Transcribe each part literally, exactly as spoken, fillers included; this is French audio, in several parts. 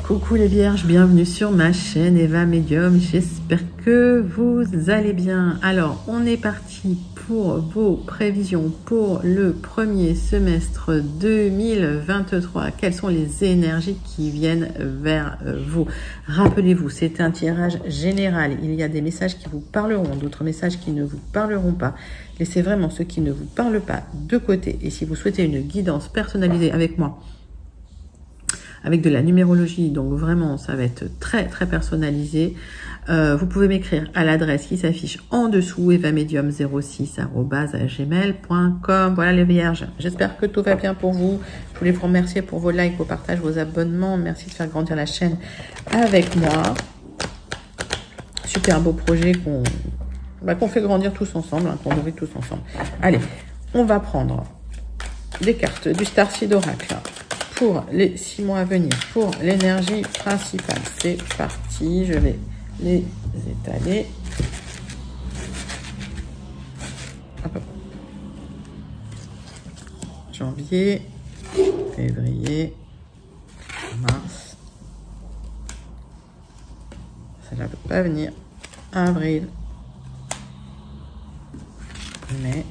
Coucou les vierges, bienvenue sur ma chaîne Eva Medium, j'espère que vous allez bien. Alors on est parti pour vos prévisions pour le premier semestre deux mille vingt-trois. Quelles sont les énergies qui viennent vers vous? Rappelez-vous, c'est un tirage général, il y a des messages qui vous parleront, d'autres messages qui ne vous parleront pas. Laissez vraiment ceux qui ne vous parlent pas de côté, et si vous souhaitez une guidance personnalisée avec moi, avec de la numérologie, donc vraiment ça va être très très personnalisé. Euh, vous pouvez m'écrire à l'adresse qui s'affiche en dessous, evamedium zéro six arobase gmail point com. Voilà les vierges, j'espère que tout va bien pour vous. Je voulais vous remercier pour vos likes, vos partages, vos abonnements. Merci de faire grandir la chaîne avec moi. Super beau projet qu'on bah, qu'on fait grandir tous ensemble, hein, qu'on nourrit tous ensemble. Allez, on va prendre des cartes du Starseed Oracle pour les six mois à venir, pour l'énergie principale. C'est parti, je vais les étaler. Hop, hop. Janvier, février, mars. Ça ne peut pas venir. Avril, mai,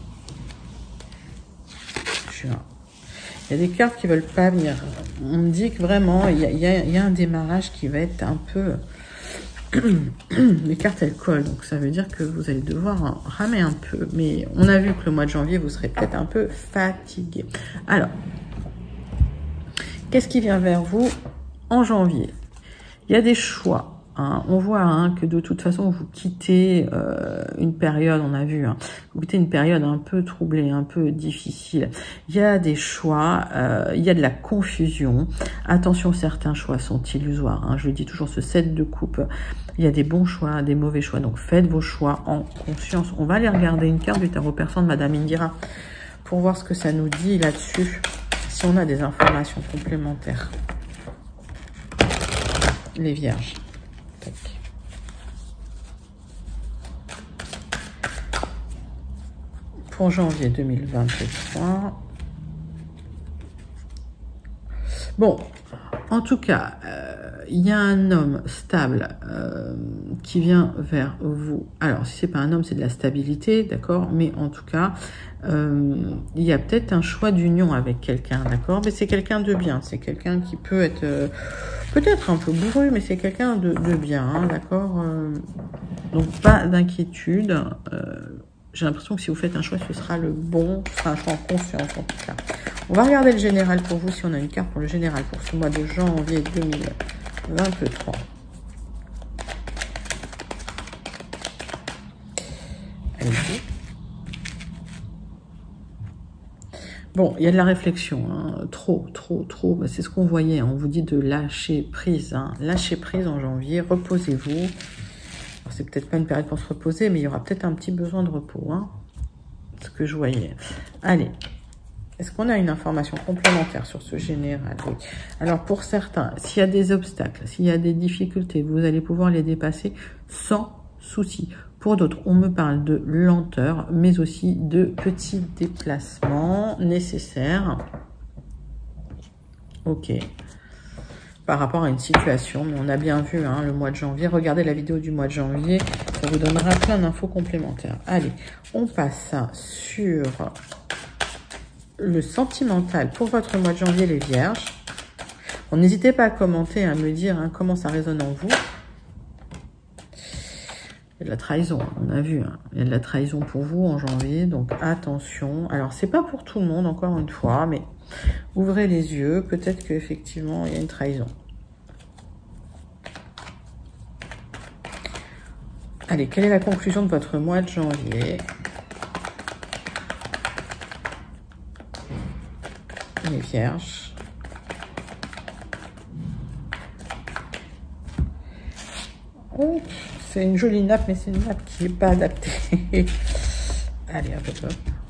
juin. Il y a des cartes qui veulent pas venir. On me dit que vraiment, il y a, il y a, il y a un démarrage qui va être un peu... Les cartes, elles collent. Donc, ça veut dire que vous allez devoir ramer un peu. Mais on a vu que le mois de janvier, vous serez peut-être un peu fatigué. Alors, qu'est-ce qui vient vers vous en janvier? Il y a des choix. Hein. On voit hein, que de toute façon, vous quittez euh, une période, on a vu, hein, vous quittez une période un peu troublée, un peu difficile. Il y a des choix, euh, il y a de la confusion. Attention, certains choix sont illusoires. Hein. Je le dis toujours, ce sept de coupe, il y a des bons choix, des mauvais choix. Donc, faites vos choix en conscience. On va aller regarder une carte du tarot persan de Madame Indira pour voir ce que ça nous dit là-dessus, si on a des informations complémentaires. Les vierges. Pour janvier deux mille vingt-trois. Bon, en tout cas, euh, il y a un homme stable euh, qui vient vers vous. Alors, si c'est pas un homme, c'est de la stabilité, d'accord? Mais en tout cas, euh, il y a peut-être un choix d'union avec quelqu'un, d'accord? Mais c'est quelqu'un de bien, c'est quelqu'un qui peut être euh, peut-être un peu bourru, mais c'est quelqu'un de, de bien, hein, d'accord? euh, Donc, pas d'inquiétude. Euh, J'ai l'impression que si vous faites un choix, ce sera le bon, ce sera un choix en conscience en tout cas. On va regarder le général pour vous, si on a une carte pour le général pour ce mois de janvier deux mille vingt-trois. Allez-y. Bon, il y a de la réflexion, hein. trop, trop, trop. C'est ce qu'on voyait, hein. On vous dit de lâcher prise. Hein. Lâcher prise en janvier, reposez-vous. C'est peut-être pas une période pour se reposer, mais il y aura peut-être un petit besoin de repos, hein, ce que je voyais. Allez, est-ce qu'on a une information complémentaire sur ce général? Oui. Alors, pour certains, s'il y a des obstacles, s'il y a des difficultés, vous allez pouvoir les dépasser sans souci. Pour d'autres, on me parle de lenteur, mais aussi de petits déplacements nécessaires. Ok. Par rapport à une situation, mais on a bien vu hein, le mois de janvier. Regardez la vidéo du mois de janvier, ça vous donnera plein d'infos complémentaires. Allez, on passe sur le sentimental pour votre mois de janvier, les vierges. Bon, n'hésitez pas à commenter, à me dire hein, comment ça résonne en vous. Il y a de la trahison, on a vu. Hein. Il y a de la trahison pour vous en janvier, donc attention. Alors, c'est pas pour tout le monde, encore une fois, mais ouvrez les yeux. Peut-être qu'effectivement, il y a une trahison. Allez, quelle est la conclusion de votre mois de janvier? Les vierges. Oh, c'est une jolie nappe, mais c'est une nappe qui n'est pas adaptée. Allez, hop, hop, hop.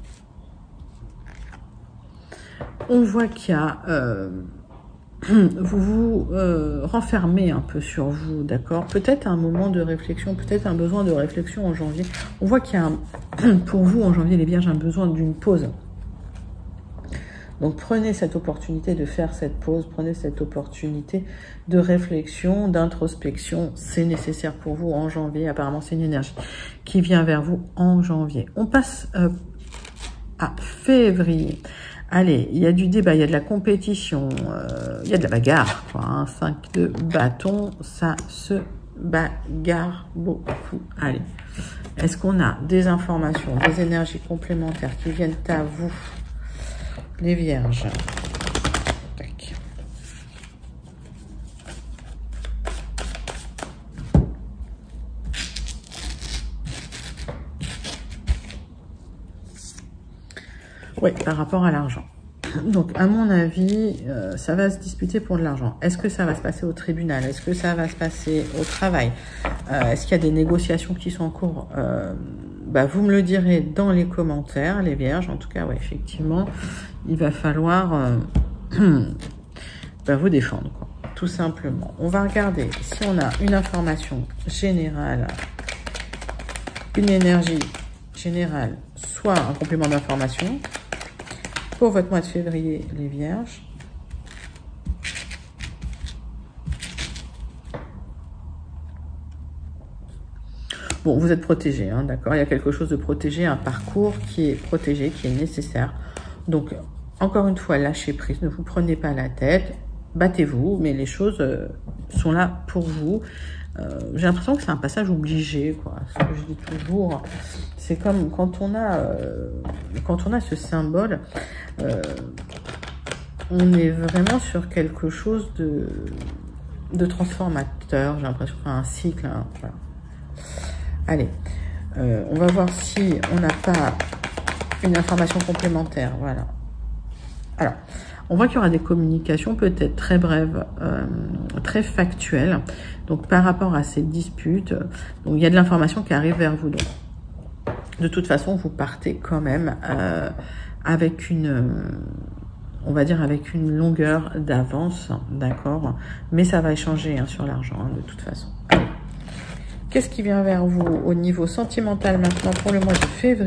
On voit qu'il y a... Euh, vous vous euh, renfermez un peu sur vous, d'accord? Peut-être un moment de réflexion, peut-être un besoin de réflexion en janvier. On voit qu'il y a, un, pour vous, en janvier, les vierges, un besoin d'une pause. Donc prenez cette opportunité de faire cette pause, prenez cette opportunité de réflexion, d'introspection. C'est nécessaire pour vous en janvier. Apparemment, c'est une énergie qui vient vers vous en janvier. On passe euh, à février. Allez, il y a du débat, il y a de la compétition, euh, il y a de la bagarre, quoi. Hein, cinq de bâton, ça se bagarre beaucoup. Allez, est-ce qu'on a des informations, des énergies complémentaires qui viennent à vous, les vierges? Tac. Oui, par rapport à l'argent. Donc, à mon avis, euh, ça va se disputer pour de l'argent. Est-ce que ça va se passer au tribunal? Est-ce que ça va se passer au travail? euh, Est-ce qu'il y a des négociations qui sont en cours? euh, bah, Vous me le direz dans les commentaires, les vierges. En tout cas, ouais, effectivement, il va falloir euh, bah, vous défendre, quoi, tout simplement. On va regarder si on a une information générale, une énergie générale, soit un complément d'information. Pour votre mois de février, les vierges. Bon, vous êtes protégés, hein, d'accord? Il y a quelque chose de protégé, un parcours qui est protégé, qui est nécessaire. Donc, encore une fois, lâchez prise, ne vous prenez pas la tête, battez-vous, mais les choses euh, sont là pour vous. Euh, j'ai l'impression que c'est un passage obligé, quoi. Ce que je dis toujours, c'est comme quand on a, euh, quand on a ce symbole, euh, on est vraiment sur quelque chose de, de transformateur. J'ai l'impression qu'il y a un cycle. Hein, voilà. Allez, euh, on va voir si on n'a pas une information complémentaire. Voilà. Alors, on voit qu'il y aura des communications peut-être très brèves, euh, très factuelles. Donc, par rapport à ces disputes, donc il y a de l'information qui arrive vers vous. Donc, de toute façon, vous partez quand même euh, avec une, on va dire avec une longueur d'avance, d'accord. Mais ça va échanger hein, sur l'argent, hein, de toute façon. Allez. Qu'est-ce qui vient vers vous au niveau sentimental maintenant pour le mois de février ?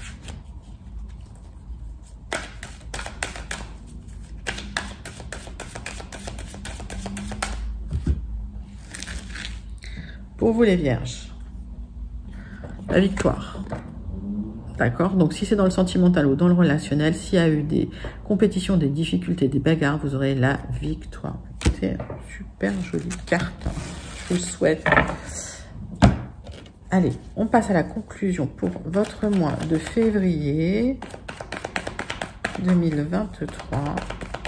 Pour vous les vierges, la victoire. D'accord? Donc si c'est dans le sentimental ou dans le relationnel, s'il y a eu des compétitions, des difficultés, des bagarres, vous aurez la victoire. C'est super jolie carte. Je vous le souhaite. Allez, on passe à la conclusion pour votre mois de février deux mille vingt-trois.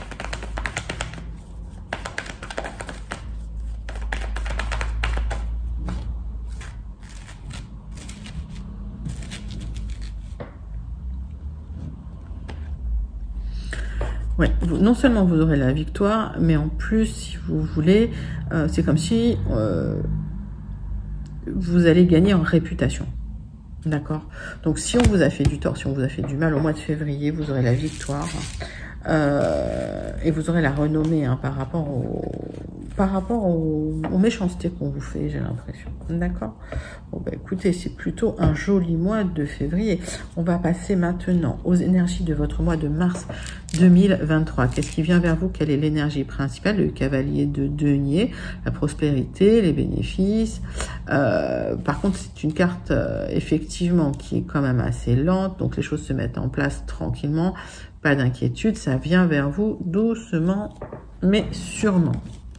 Ouais, non seulement vous aurez la victoire, mais en plus, si vous voulez, euh, c'est comme si euh, vous allez gagner en réputation. D'accord? Donc, si on vous a fait du tort, si on vous a fait du mal au mois de février, vous aurez la victoire. Euh, et vous aurez la renommée hein, par rapport, au, par rapport au, aux méchancetés qu'on vous fait, j'ai l'impression. D'accord? Bon, bah, écoutez, c'est plutôt un joli mois de février. On va passer maintenant aux énergies de votre mois de mars deux mille vingt-trois. Qu'est-ce qui vient vers vous? Quelle est l'énergie principale? Le cavalier de denier, la prospérité, les bénéfices. Euh, par contre, c'est une carte euh, effectivement qui est quand même assez lente, donc les choses se mettent en place tranquillement. Pas d'inquiétude, ça vient vers vous doucement, mais sûrement.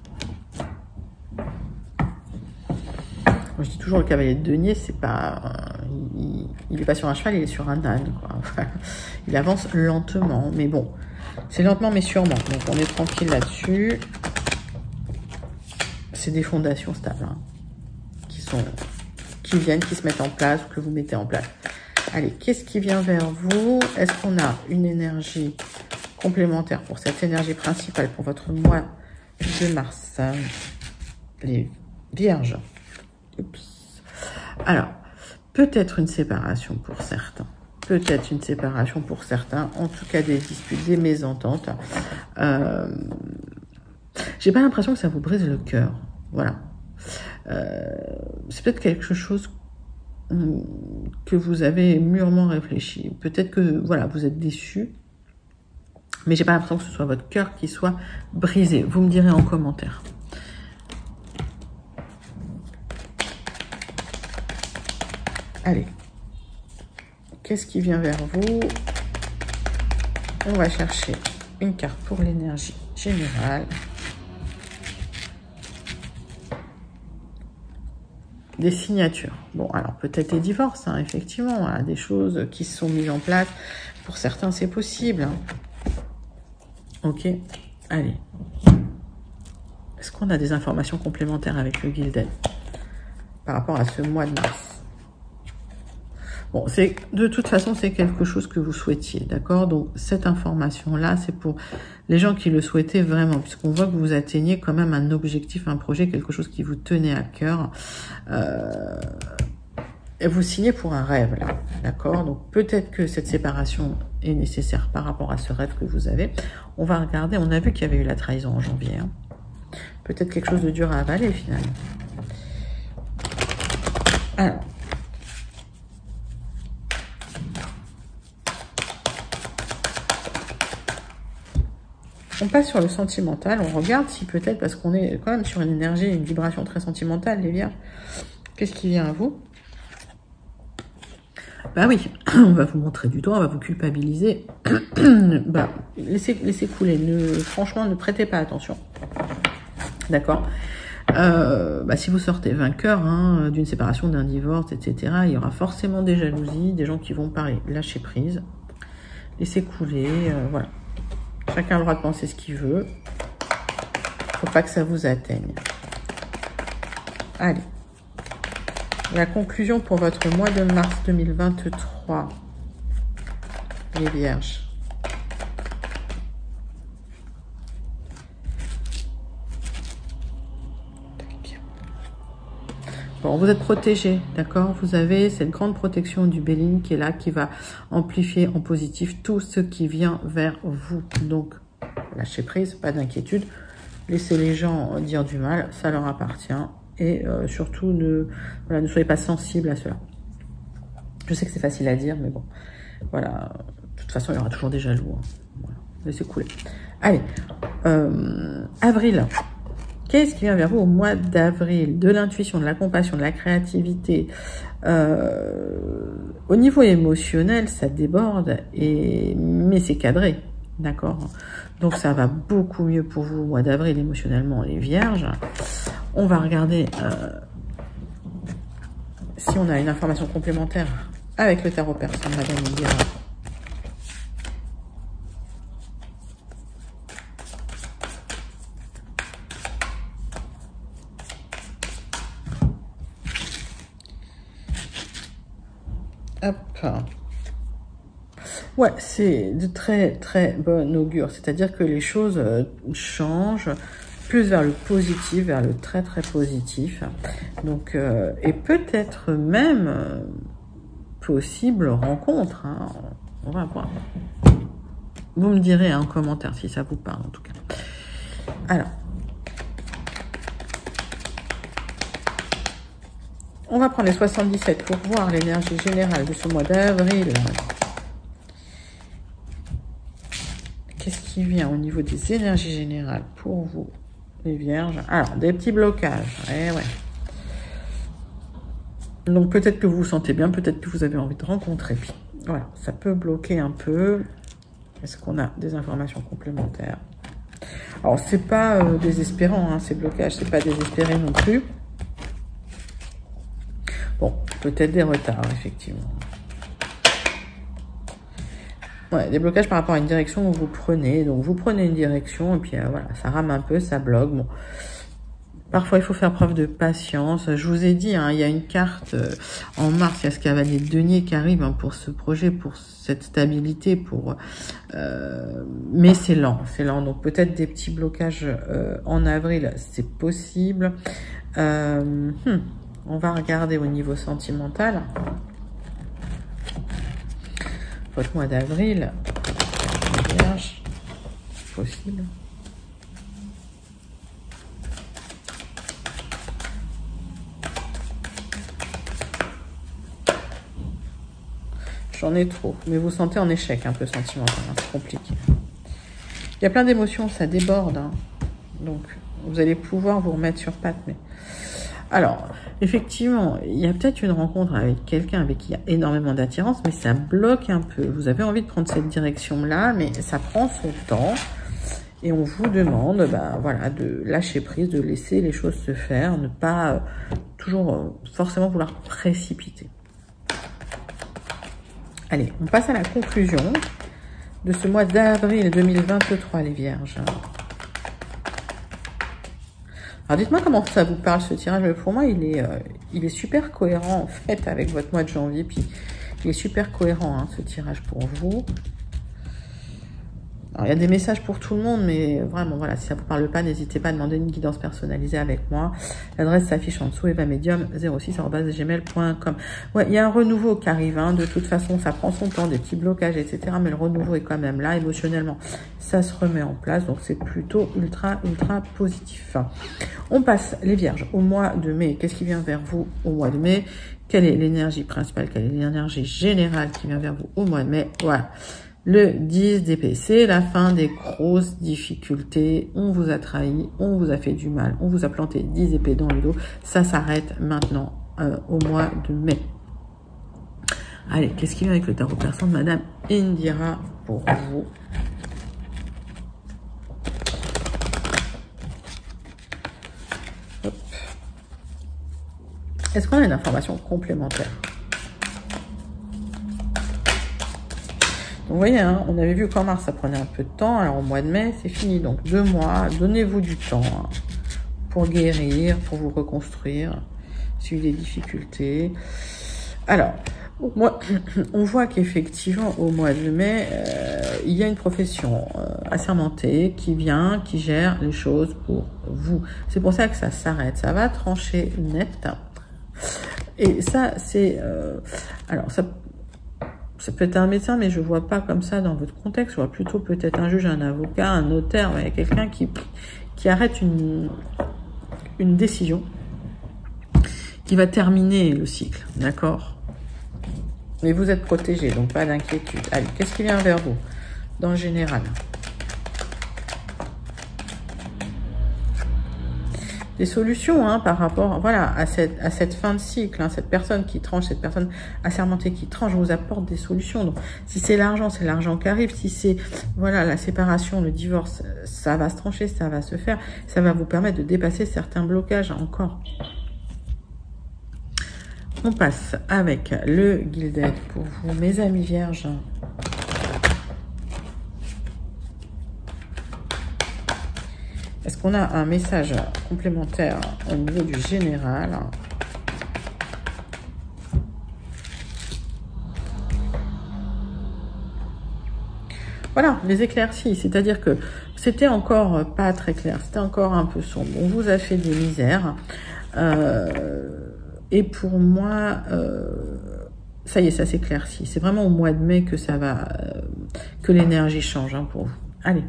Moi, je dis toujours le cavalier de denier, c'est pas, il, il est pas sur un cheval, il est sur un âne, quoi. Enfin, il avance lentement, mais bon, c'est lentement mais sûrement. Donc on est tranquille là-dessus. C'est des fondations stables, hein, qui sont, qui viennent, qui se mettent en place, ou que vous mettez en place. Allez, qu'est-ce qui vient vers vous? Est-ce qu'on a une énergie complémentaire pour cette énergie principale pour votre mois de mars? Les vierges. Oups. Alors, peut-être une séparation pour certains. Peut-être une séparation pour certains. En tout cas, des disputes, des mésententes. Euh, J'ai pas l'impression que ça vous brise le cœur. Voilà. Euh, C'est peut-être quelque chose que vous avez mûrement réfléchi. Peut-être que voilà, vous êtes déçu. Mais j'ai pas l'impression que ce soit votre cœur qui soit brisé. Vous me direz en commentaire. Allez. Qu'est-ce qui vient vers vous? On va chercher une carte pour l'énergie générale. Des signatures. Bon, alors peut-être des divorces, hein, effectivement. Voilà, des choses qui se sont mises en place. Pour certains, c'est possible. Hein. Ok, allez. Est-ce qu'on a des informations complémentaires avec le Gilded par rapport à ce mois de mars? Bon, c'est de toute façon, c'est quelque chose que vous souhaitiez, d'accord? Donc, cette information-là, c'est pour les gens qui le souhaitaient vraiment, puisqu'on voit que vous atteignez quand même un objectif, un projet, quelque chose qui vous tenait à cœur. Euh, et vous signez pour un rêve, là, d'accord? Donc, peut-être que cette séparation est nécessaire par rapport à ce rêve que vous avez. On va regarder, on a vu qu'il y avait eu la trahison en janvier. Hein. Peut-être quelque chose de dur à avaler, finalement. Alors, on passe sur le sentimental, on regarde si peut-être, parce qu'on est quand même sur une énergie, une vibration très sentimentale, les vierges. Qu'est-ce qui vient à vous? Bah oui, on va vous montrer du doigt, on va vous culpabiliser. Bah, laissez, laissez couler, ne, franchement, ne prêtez pas attention. D'accord? euh, bah, si vous sortez vainqueur hein, d'une séparation, d'un divorce, et cetera, il y aura forcément des jalousies, des gens qui vont parler. Lâchez prise, laissez couler, euh, voilà. Chacun a le droit de penser ce qu'il veut. Faut pas que ça vous atteigne. Allez. La conclusion pour votre mois de mars deux mille vingt-trois. Les vierges. Bon, vous êtes protégé, d'accord? Vous avez cette grande protection du Béline qui est là, qui va amplifier en positif tout ce qui vient vers vous. Donc, lâchez prise, pas d'inquiétude. Laissez les gens dire du mal, ça leur appartient. Et euh, surtout, ne, voilà, ne soyez pas sensibles à cela. Je sais que c'est facile à dire, mais bon, voilà. De toute façon, il y aura toujours des jaloux. Hein. Voilà. Laissez couler. Allez, euh, avril. Qu'est-ce qui vient vers vous au mois d'avril? De l'intuition, de la compassion, de la créativité. Euh, au niveau émotionnel, ça déborde, et mais c'est cadré, d'accord? Donc ça va beaucoup mieux pour vous au mois d'avril émotionnellement, les vierges. On va regarder euh, si on a une information complémentaire avec le tarot persan, Madame Indira. Hop. Ouais, c'est de très très bon augure. C'est-à-dire que les choses euh, changent plus vers le positif, vers le très très positif. Donc, euh, et peut-être même euh, possible rencontre. Hein. On va voir. Vous me direz en commentaire si ça vous parle en tout cas. Alors. On va prendre les soixante-dix-sept pour voir l'énergie générale de ce mois d'avril. Qu'est-ce qui vient au niveau des énergies générales pour vous, les vierges? Alors, des petits blocages. Eh ouais. Donc, peut-être que vous vous sentez bien, peut-être que vous avez envie de rencontrer. Puis, voilà, ça peut bloquer un peu. Est-ce qu'on a des informations complémentaires? Alors, c'est pas euh, désespérant, hein, ces blocages. C'est pas désespéré non plus. Bon, peut-être des retards, effectivement. Ouais, des blocages par rapport à une direction où vous prenez. Donc, vous prenez une direction et puis euh, voilà, ça rame un peu, ça bloque. Bon, parfois, il faut faire preuve de patience. Je vous ai dit, hein, il y a une carte euh, en mars, il y a ce cavalier de denier qui arrive hein, pour ce projet, pour cette stabilité, pour. Euh, mais c'est lent, c'est lent. Donc, peut-être des petits blocages euh, en avril, c'est possible. Euh, hmm. On va regarder au niveau sentimental. Votre mois d'avril. Vierge. Possible. J'en ai trop. Mais vous sentez en échec un peu sentimental. Hein, c'est compliqué. Il y a plein d'émotions, ça déborde. Hein. Donc, vous allez pouvoir vous remettre sur pattes. Mais... Alors, effectivement, il y a peut-être une rencontre avec quelqu'un avec qui il y a énormément d'attirance, mais ça bloque un peu. Vous avez envie de prendre cette direction-là, mais ça prend son temps. Et on vous demande ben, voilà, de lâcher prise, de laisser les choses se faire, ne pas euh, toujours euh, forcément vouloir précipiter. Allez, on passe à la conclusion de ce mois d'avril deux mille vingt-trois, les Vierges. Alors, dites-moi comment ça vous parle, ce tirage. Pour moi, il est, euh, il est super cohérent, en fait, avec votre mois de janvier. Puis, il est super cohérent, hein, ce tirage pour vous. Alors, il y a des messages pour tout le monde, mais vraiment, voilà, si ça ne vous parle pas, n'hésitez pas à demander une guidance personnalisée avec moi. L'adresse s'affiche en dessous, evamedium zéro six arobase gmail point com. Ouais, il y a un renouveau qui arrive, hein. De toute façon, ça prend son temps, des petits blocages, et cetera. Mais le renouveau est quand même là, émotionnellement. Ça se remet en place, donc c'est plutôt ultra, ultra positif. On passe, les Vierges, au mois de mai. Qu'est-ce qui vient vers vous au mois de mai? Quelle est l'énergie principale? Quelle est l'énergie générale qui vient vers vous au mois de mai? Voilà. Le dix d'épée, c'est la fin des grosses difficultés. On vous a trahi, on vous a fait du mal, on vous a planté dix épées dans le dos. Ça s'arrête maintenant euh, au mois de mai. Allez, qu'est-ce qui vient avec le tarot persan de Madame Indira pour vous? Est-ce qu'on a une information complémentaire? Donc, vous voyez, hein, on avait vu qu'en mars, ça prenait un peu de temps. Alors, au mois de mai, c'est fini. Donc, deux mois, donnez-vous du temps hein, pour guérir, pour vous reconstruire, suivre les difficultés. Alors, moi, on voit qu'effectivement, au mois de mai, euh, il y a une profession euh, assermentée qui vient, qui gère les choses pour vous. C'est pour ça que ça s'arrête. Ça va trancher net. Et ça, c'est... Euh, alors, ça... Ça peut être un médecin, mais je vois pas comme ça dans votre contexte. Je vois plutôt peut-être un juge, un avocat, un notaire, mais quelqu'un qui, qui arrête une, une décision qui va terminer le cycle, d'accord? Mais vous êtes protégé, donc pas d'inquiétude. Allez, qu'est-ce qui vient vers vous dans le général? Des solutions hein, par rapport voilà, à, cette, à cette fin de cycle, hein, cette personne qui tranche, cette personne assermentée qui tranche, vous apporte des solutions. Donc, si c'est l'argent, c'est l'argent qui arrive. Si c'est voilà la séparation, le divorce, ça va se trancher, ça va se faire. Ça va vous permettre de dépasser certains blocages encore. On passe avec le Gilded pour vous, mes amis vierges. Est-ce qu'on a un message complémentaire au niveau du général? Voilà, les éclaircies, c'est-à-dire que c'était encore pas très clair, c'était encore un peu sombre. On vous a fait des misères. Euh, et pour moi, euh, ça y est, ça s'éclaircit. C'est vraiment au mois de mai que ça va, euh, que l'énergie change hein, pour vous. Allez.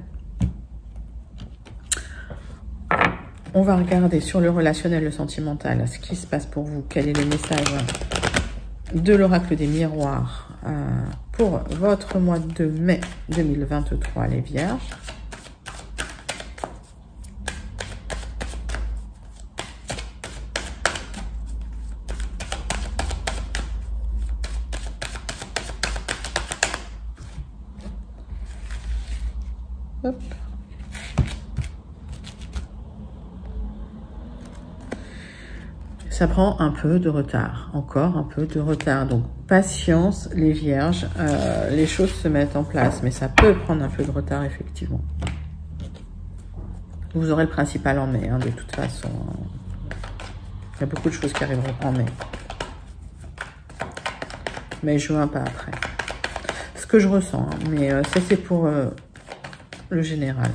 On va regarder sur le relationnel, le sentimental, ce qui se passe pour vous. Quel est le message de l'oracle des miroirs euh, pour votre mois de mai deux mille vingt-trois, les Vierges. Hop. Ça prend un peu de retard, encore un peu de retard. Donc, patience, les Vierges, euh, les choses se mettent en place, mais ça peut prendre un peu de retard, effectivement. Vous aurez le principal en mai, hein, de toute façon. Il y a beaucoup de choses qui arriveront en mai. Mais juin, pas après. Ce que je ressens, hein, mais euh, ça, c'est pour euh, le général.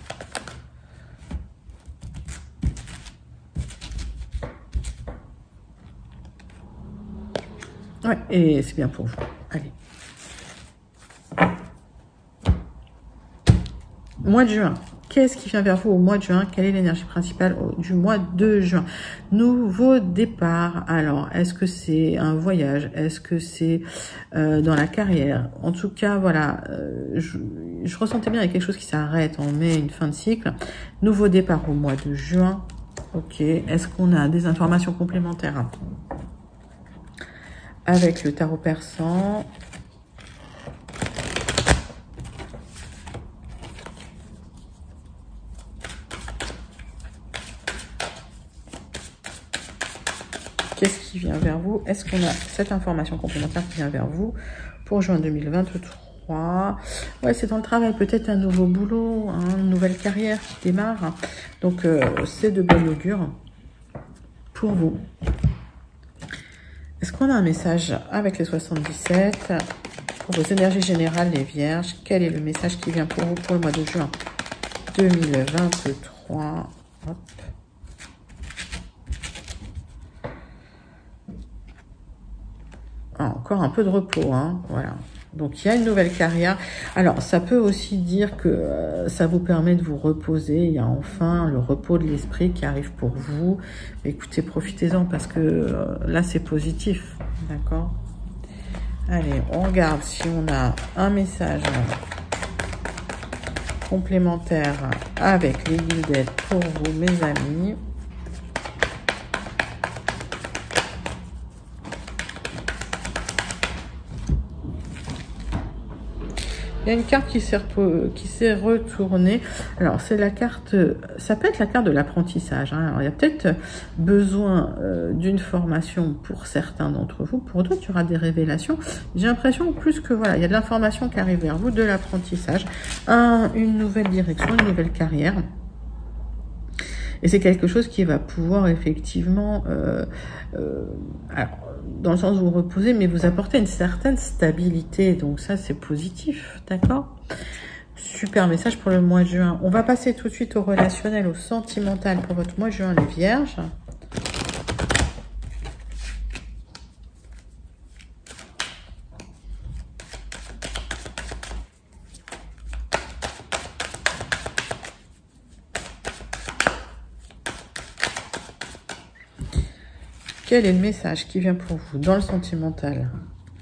Ouais, et c'est bien pour vous. Allez. Mois de juin. qu'est-ce qui vient vers vous au mois de juin? Quelle est l'énergie principale du mois de juin? Nouveau départ. Alors, est-ce que c'est un voyage? Est-ce que c'est euh, dans la carrière? En tout cas, voilà, euh, je, je ressentais bien il y a quelque chose qui s'arrête en mai, une fin de cycle. Nouveau départ au mois de juin. Ok. Est-ce qu'on a des informations complémentaires avec le tarot persan? Qu'est-ce qui vient vers vous? Est-ce qu'on a cette information complémentaire qui vient vers vous pour juin deux mille vingt-trois? Ouais, c'est dans le travail, peut-être un nouveau boulot, hein, une nouvelle carrière qui démarre. Donc, euh, c'est de bon augure pour vous. Est-ce qu'on a un message avec les soixante-dix-sept pour vos énergies générales, les vierges? Quel est le message qui vient pour vous pour le mois de juin deux mille vingt-trois? Hop. Ah, encore un peu de repos, hein, voilà. Donc, il y a une nouvelle carrière. Alors, ça peut aussi dire que euh, ça vous permet de vous reposer. Il y a enfin le repos de l'esprit qui arrive pour vous. Écoutez, profitez-en parce que euh, là, c'est positif, d'accord? Allez, on regarde si on a un message complémentaire avec les guidettes pour vous, mes amis. Il y a une carte qui s'est qui s'est retournée. Alors, c'est la carte, ça peut être la carte de l'apprentissage. Hein. Alors, il y a peut-être besoin euh, d'une formation pour certains d'entre vous. Pour d'autres, il y aura des révélations. J'ai l'impression plus que, voilà, il y a de l'information qui arrive vers vous, de l'apprentissage, un, une nouvelle direction, une nouvelle carrière. Et c'est quelque chose qui va pouvoir effectivement, euh, euh, alors, dans le sens où vous reposez, mais vous apporter une certaine stabilité. Donc ça, c'est positif, d'accord? Super message pour le mois de juin. On va passer tout de suite au relationnel, au sentimental pour votre mois de juin, les vierges. Quel est le message qui vient pour vous dans le sentimental?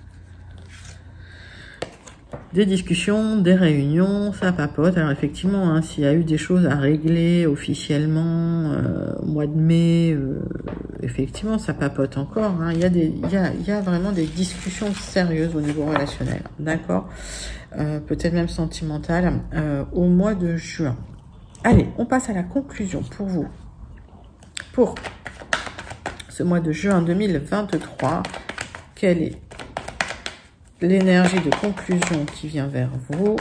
Des discussions, des réunions, ça papote. Alors effectivement, hein, s'il y a eu des choses à régler officiellement euh, au mois de mai, euh, effectivement, ça papote encore. Hein. Il y a des, il y a, il y a vraiment des discussions sérieuses au niveau relationnel, d'accord, euh, peut-être même sentimental, euh, au mois de juin. Allez, on passe à la conclusion pour vous. Pour ce mois de juin deux mille vingt-trois, quelle est l'énergie de conclusion qui vient vers vous?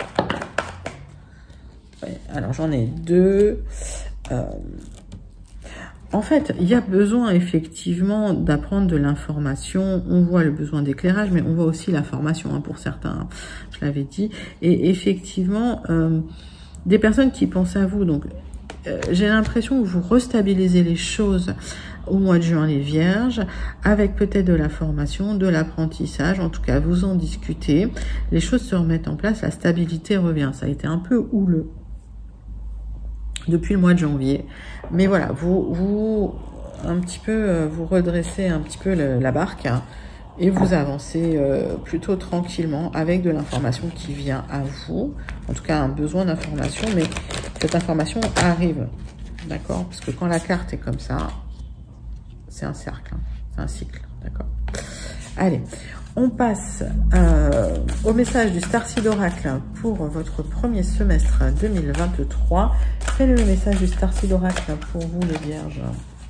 Ouais, alors, j'en ai deux. Euh, en fait, il y a besoin effectivement d'apprendre de l'information. On voit le besoin d'éclairage, mais on voit aussi la formation hein, pour certains, hein, je l'avais dit. Et effectivement, euh, des personnes qui pensent à vous. Donc, euh, j'ai l'impression que vous restabilisez les choses au mois de juin, les vierges, avec peut-être de la formation, de l'apprentissage, en tout cas, vous en discutez, les choses se remettent en place, la stabilité revient. Ça a été un peu houleux depuis le mois de janvier, mais voilà, vous, vous un petit peu, vous redressez un petit peu le, la barque, hein, et vous avancez euh, plutôt tranquillement avec de l'information qui vient à vous, en tout cas un besoin d'information, mais cette information arrive, d'accord, parce que quand la carte est comme ça, c'est un cercle, hein. C'est un cycle, d'accord. Allez, on passe euh, au message du Starseed Oracle pour votre premier semestre deux mille vingt-trois. Quel est le message du Starseed Oracle pour vous, les vierges?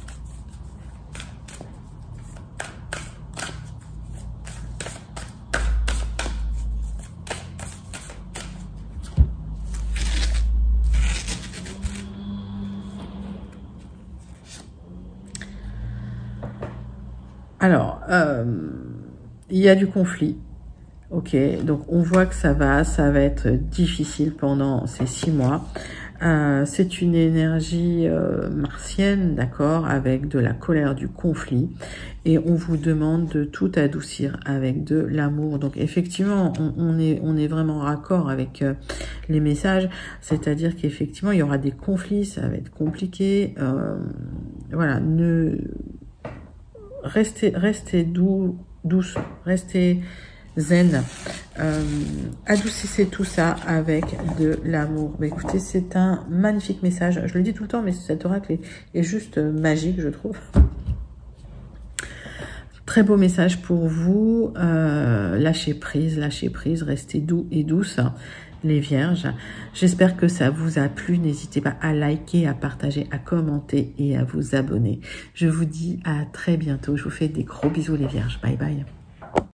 Alors, euh, il y a du conflit, ok, donc on voit que ça va, ça va être difficile pendant ces six mois. Euh, c'est une énergie euh, martienne, d'accord, avec de la colère, du conflit. Et on vous demande de tout adoucir avec de l'amour. Donc effectivement, on, on, est, on est vraiment raccord avec euh, les messages. C'est-à-dire qu'effectivement, il y aura des conflits, ça va être compliqué. Euh, voilà, ne restez, restez doux, douce, restez zen. Euh, adoucissez tout ça avec de l'amour. Bah, écoutez, c'est un magnifique message. Je le dis tout le temps, mais cet oracle est, est juste magique, je trouve. Très beau message pour vous. Euh, lâchez prise, lâchez prise, restez doux et douce, les vierges. J'espère que ça vous a plu. N'hésitez pas à liker, à partager, à commenter et à vous abonner. Je vous dis à très bientôt. Je vous fais des gros bisous, les vierges. Bye bye.